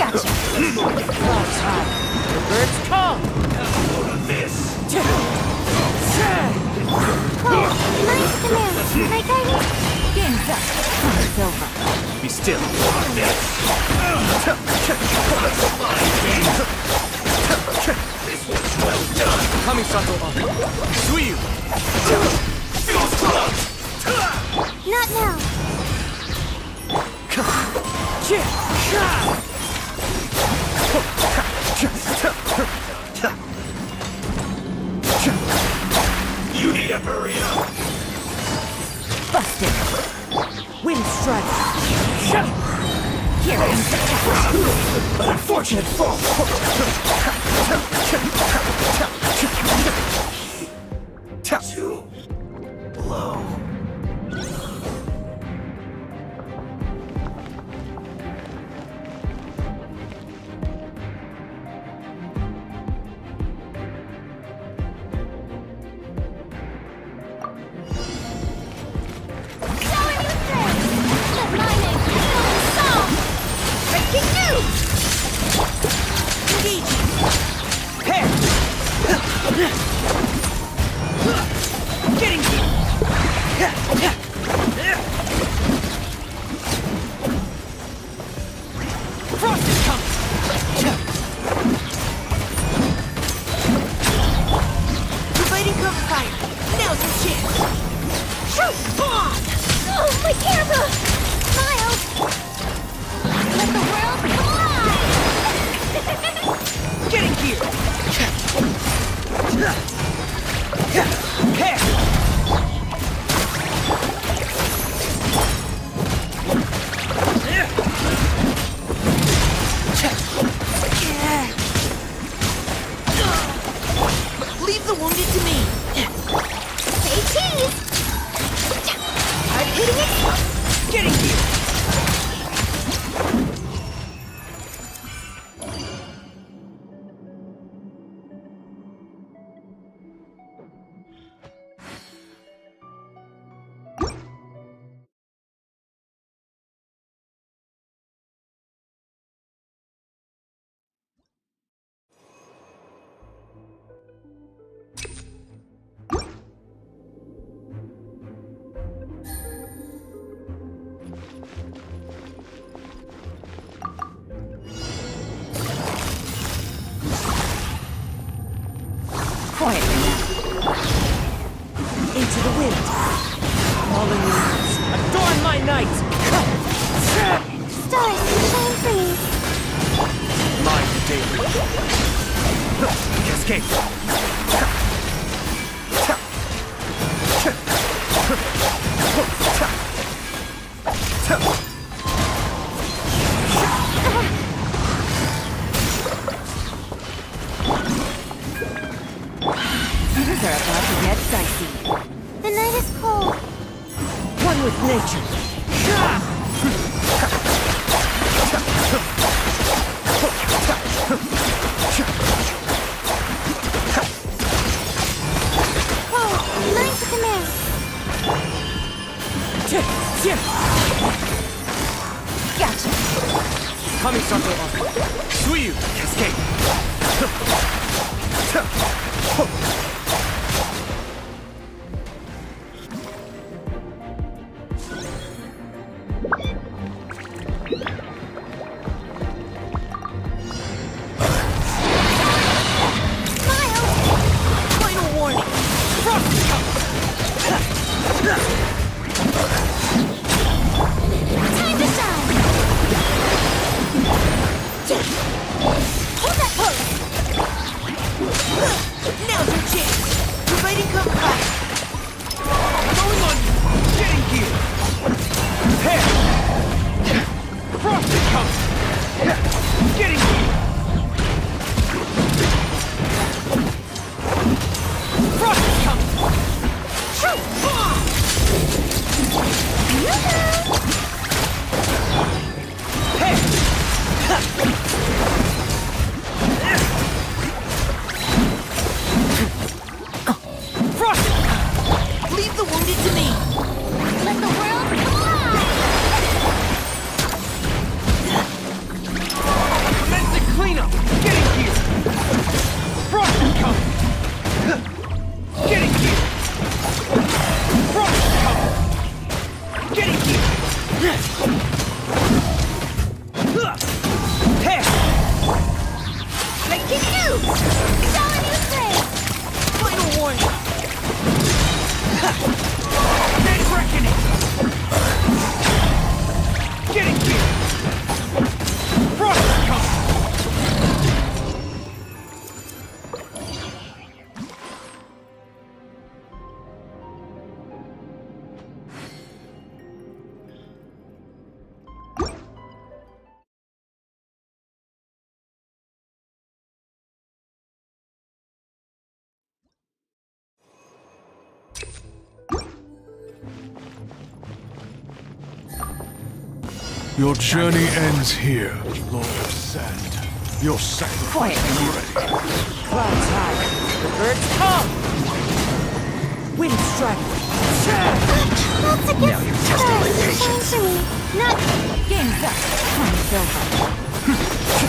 Gotcha! About time! The birds come! This. Whoa, nice command. My guidance. Game's up! It's over! Be still. This. This was well done. Kamisato up. Suiyu! Not now. You need to hurry up. Busted! Wind strike! Here is An unfortunate fall. Too low. Oh, my camera! Miles! Let the world collide! Getting here! Leave the wounded to me! Say cheese! I'm hitting it! Getting here! Quietly now. Into the wind. Falling leaves. Adorn my night! Stars shine for you. Mind the daily. Cascade! Things are about to get dicey. The night is cold. One with nature. Whoa, nice command. Gotcha! Kamisato up. Suiyu! Cascade! Final warning! Frost is coming! Time to shine! Hold that pose! Now's your chance! Your journey ends here, Lord of Sand. Your sacrifice is ready. Clouds high. The birds come. Wind strike. That's a good Now you're testing my start. patience. Time for me. Not Game's up. Time's over.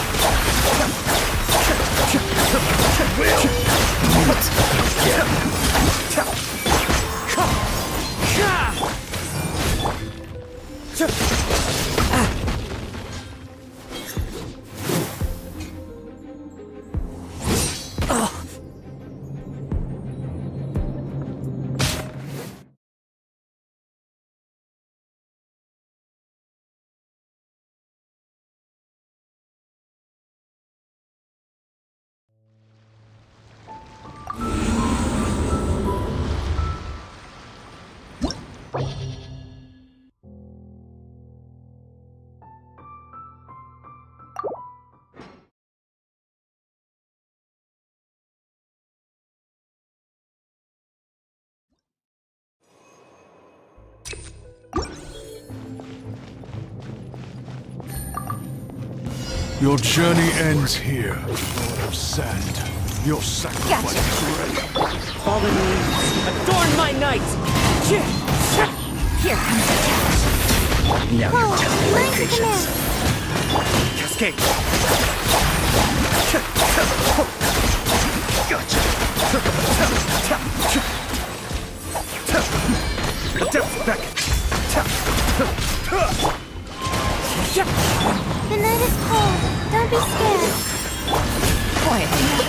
Your journey ends here, Lord of Sand. Your sacrifice is ready. Fallen leaves. Adorn my night. Here comes the test. Now you're oh, testing my mine's the patience. command. Cascade. Gotcha. The depth beckon. The night is cold. Don't be scared. Quietly now.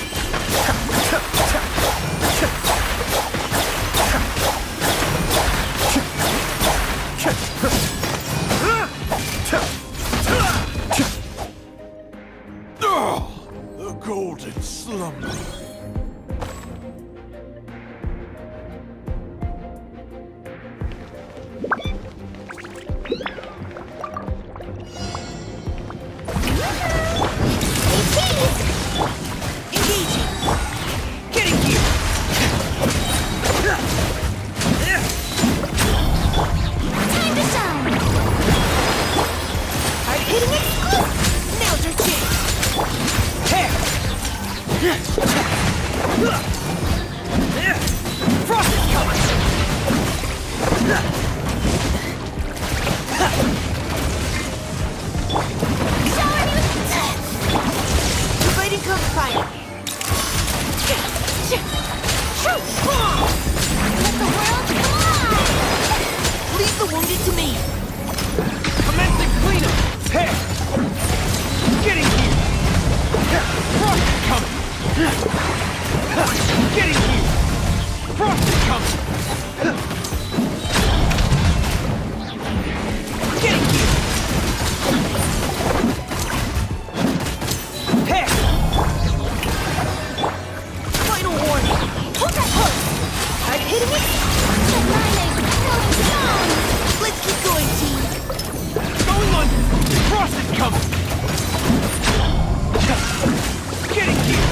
The golden slumber. Engaging. Getting here. Time to shine. I'm hitting it. Now's your chance. Hey. Frost is coming. Fighting comes fire. Let the world fly. Leave the wounded to me. Commencing cleanup. Hey. Getting here. Frost is coming. Getting here. Frost is coming. Getting here. Hey. Final warning. Hold that post. I'm hitting it. Set my name. Golden Sun. Let's keep going, team. Going under. Frost is coming. Getting here.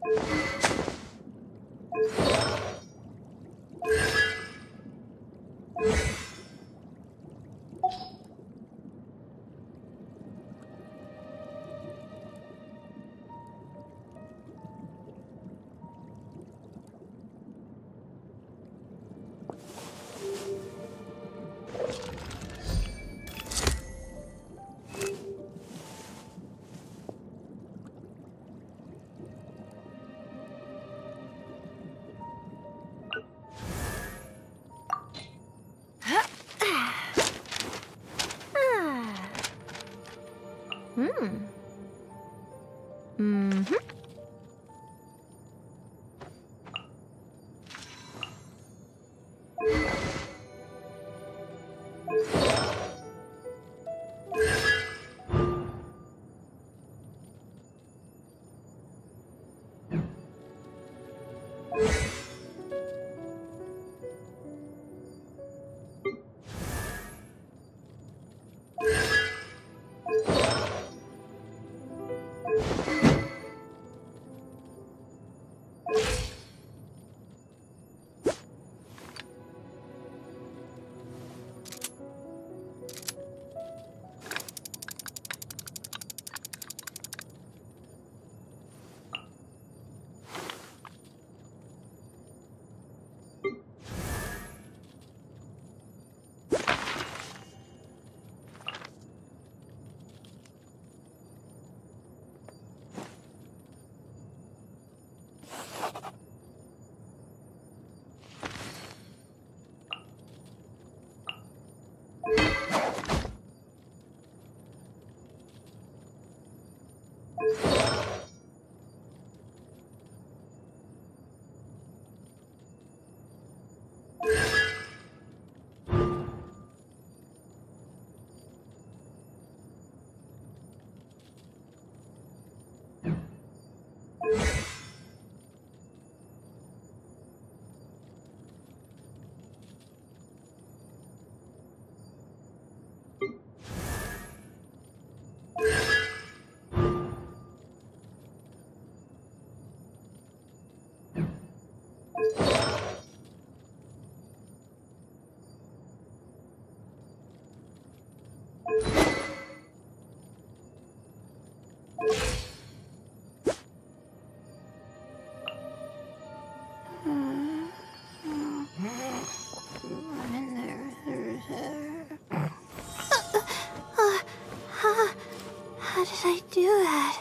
How did I do that?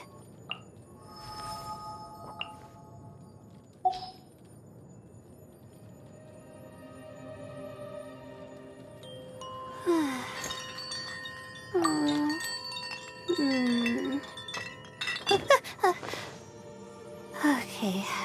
Okay.